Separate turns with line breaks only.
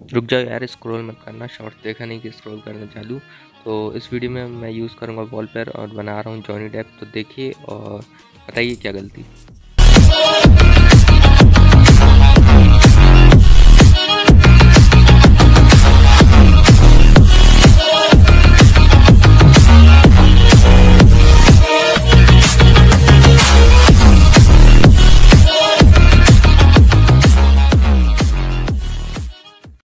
रुक जाओ यार, स्क्रॉल मत करना, शॉर्ट्स देखा नहीं कि स्क्रॉल करना चालू। तो इस वीडियो में मैं यूज़ करूँगा वॉलपेपर और बना रहा हूँ जॉनी डेप। तो देखिए और बताइए क्या गलती।